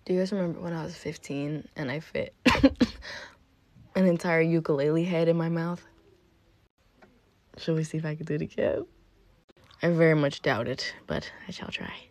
Do you guys remember when I was 15 and I fit an entire ukulele head in my mouth? Shall we see if I can do it again? I very much doubt it, but I shall try.